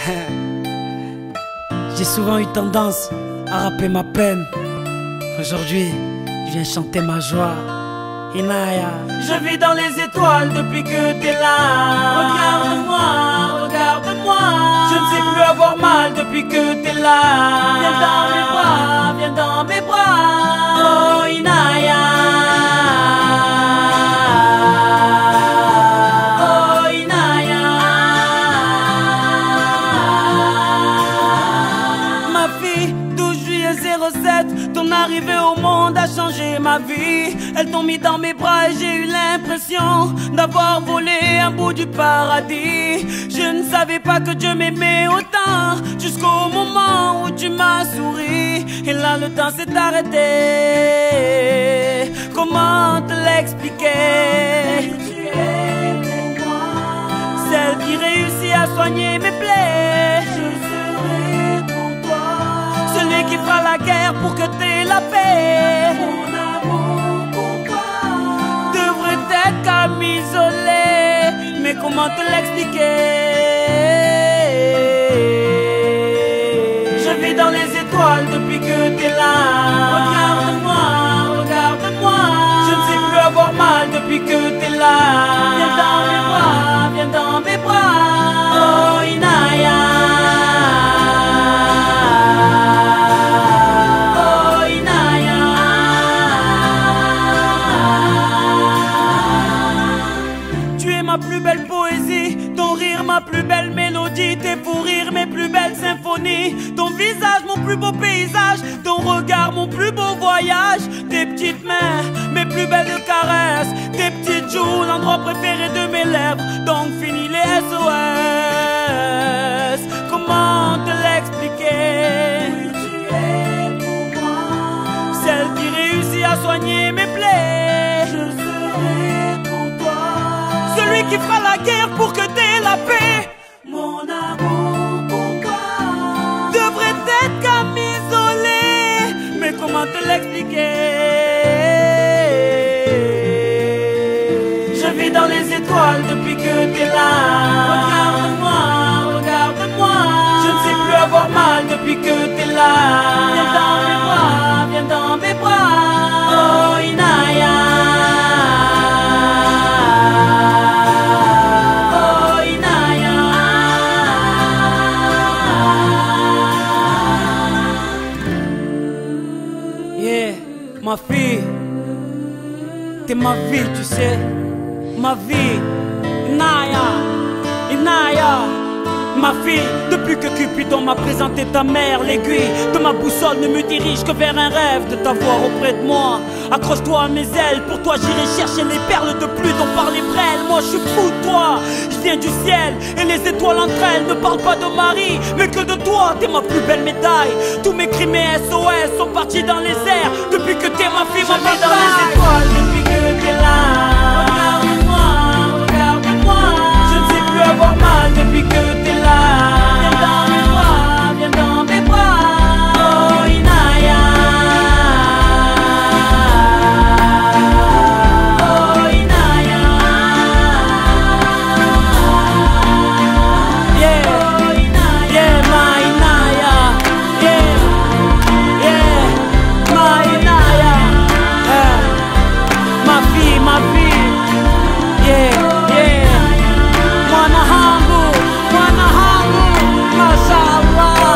J'ai souvent eu tendance à rapper ma peine. Aujourd'hui, je viens chanter ma joie. Inaya. Je vis dans les étoiles depuis que t'es là. Regarde-moi, regarde-moi. Je ne sais plus avoir mal depuis que t'es là. Viens dans mes bras, viens dans mes bras. Oh Inaya. Oh Inaya. Ma fille, 12 juillet 07, ton arrivée au monde a changé ma vie. Elles t'ont mis dans mes bras et j'ai eu l'impression d'avoir volé un bout du paradis. Je ne savais pas que Dieu m'aimait autant jusqu'au moment où tu m'as souri. Et là le temps s'est arrêté. Comment te l'expliquer? Celle qui réussit à soigner mes plaies. Je serai pour toi celui qui fera la guerre pour que t'aies la paix. Mon amour pour toi devrait être qu'à m'isoler. Mais comment te l'expliquer? Je vis dans les étoiles depuis que t'es là. Regarde-moi, regarde-moi. Je ne sais plus avoir mal depuis que t'es là. Viens dans mes bras, viens dans mes bras. Oh Inaya. Oh Inaya. Tu es ma plus belle poésie, ton rire ma plus belle mélodie, tes fous rires mes plus belles symphonies, ton visage mon plus beau paysage, ton regard mon plus beau voyage, tes petites mains mes plus belles caresses, tes petites joues l'endroit préféré de mes lèvres. Donc fini les SOS. Comment te l'expliquer? Oui, tu es pour moi celle qui réussit à soigner mes plaies. Je serai pour toi celui qui fera la guerre pour que t'aies la paix. Mon amour pour toi devrait être qu'à m'isoler. Mais comment te l'expliquer? Je vis dans les étoiles depuis que t'es là. Regarde-moi, regarde-moi. Je ne sais plus avoir mal depuis que t'es là. Viens dans mes bras, viens dans mes bras. Oh Inaya. Ma fille, t'es ma vie, tu sais, ma vie. Inaya, Inaya, ma fille. Depuis que Cupidon m'a présenté ta mère, l'aiguille de ma boussole ne me dirige que vers un rêve de t'avoir auprès de moi. Accroche-toi à mes ailes, pour toi j'irai chercher les perles de pluie dont parle les frêles. Moi je suis fou de toi, je viens du ciel et les étoiles entre elles ne parlent pas de Marie, mais que de toi. T'es ma plus belle médaille. Tous mes crimes et SOS sont partis dans les airs depuis que t'es ma fille, ma bataille. Dans les étoiles depuis que t'es là. Regarde-moi, regarde-moi. Je ne sais plus avoir mal depuis que t'es là. Viens dans mes bras, viens dans mes bras. Oh Inaya. Oh Inaya. Yeah, yeah, my Inaya. Yeah, yeah, my Inaya. Ma fille, yeah, yeah. Mwana hangu, mashallah.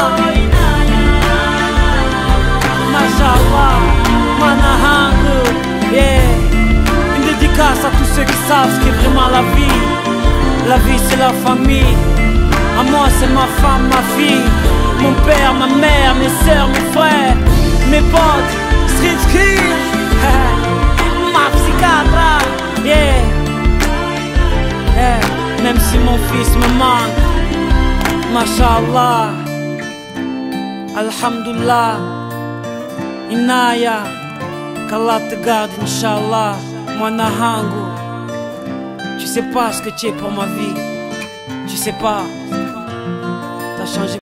Mashallah, mwana hangu, yeah. Une dédicace à tous ceux qui savent ce qu'est vraiment la vie. La vie c'est la famille. À moi c'est ma femme, ma fille, mon père, ma mère, mes soeurs, mes frères, mes potes, street skill, ma psychiatre, yeah. Yeah. Même si mon fils me manque, mashallah, alhamdulillah, Inaya, qu'Allah te garde, Inch'Allah, mwana hangu. Tu sais pas ce que tu es pour ma vie, tu sais pas, t'as changé.